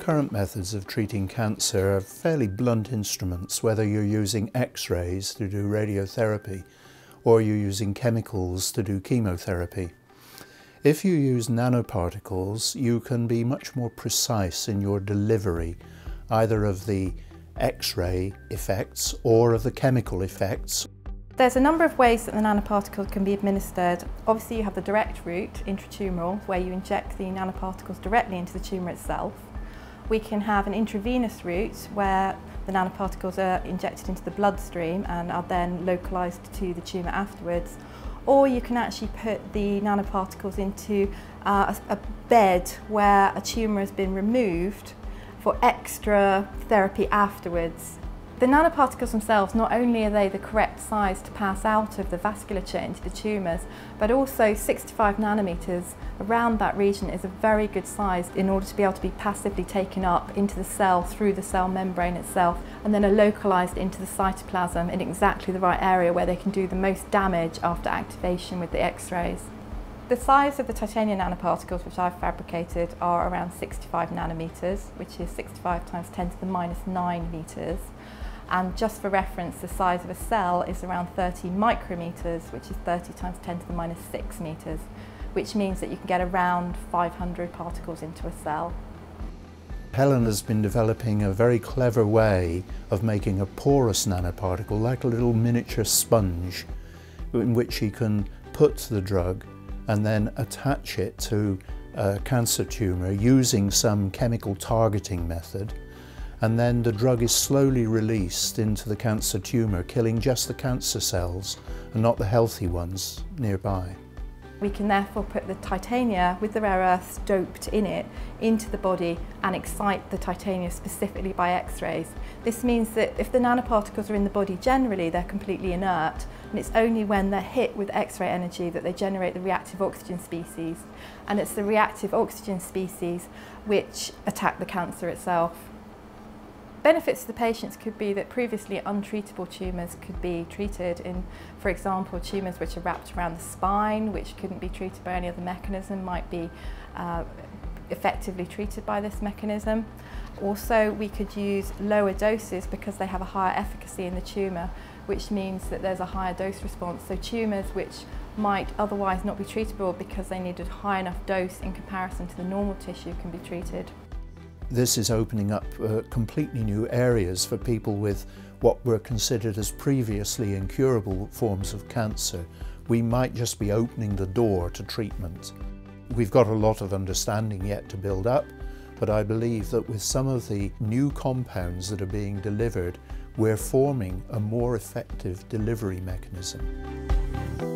current methods of treating cancer are fairly blunt instruments, whether you're using X-rays to do radiotherapy or you're using chemicals to do chemotherapy. If you use nanoparticles, you can be much more precise in your delivery, either of the X-ray effects or of the chemical effects. There's a number of ways that the nanoparticles can be administered. Obviously you have the direct route, intratumoral, where you inject the nanoparticles directly into the tumour itself. We can have an intravenous route where the nanoparticles are injected into the bloodstream and are then localised to the tumour afterwards. Or you can actually put the nanoparticles into a bed where a tumour has been removed for extra therapy afterwards. The nanoparticles themselves, not only are they the correct size to pass out of the vasculature into the tumours, but also 65 nanometres around that region is a very good size in order to be able to be passively taken up into the cell through the cell membrane itself, and then are localised into the cytoplasm in exactly the right area where they can do the most damage after activation with the X-rays. The size of the titanium nanoparticles which I've fabricated are around 65 nanometres, which is 65 times 10 to the minus 9 metres. And just for reference, the size of a cell is around 30 micrometers, which is 30 times 10 to the minus 6 meters, which means that you can get around 500 particles into a cell. Helen has been developing a very clever way of making a porous nanoparticle, like a little miniature sponge, in which she can put the drug and then attach it to a cancer tumour using some chemical targeting method. And then the drug is slowly released into the cancer tumour, killing just the cancer cells and not the healthy ones nearby. We can therefore put the titania with the rare earths doped in it into the body and excite the titania specifically by X-rays. This means that if the nanoparticles are in the body generally, they're completely inert, and it's only when they're hit with X-ray energy that they generate the reactive oxygen species. And it's the reactive oxygen species which attack the cancer itself. Benefits to the patients could be that previously untreatable tumours could be treated in, for example, tumours which are wrapped around the spine, which couldn't be treated by any other mechanism, might be effectively treated by this mechanism. Also, we could use lower doses because they have a higher efficacy in the tumour, which means that there's a higher dose response. So tumours which might otherwise not be treatable because they needed a high enough dose in comparison to the normal tissue can be treated. This is opening up completely new areas for people with what were considered as previously incurable forms of cancer. We might just be opening the door to treatment. We've got a lot of understanding yet to build up, but I believe that with some of the new compounds that are being delivered, we're forming a more effective delivery mechanism.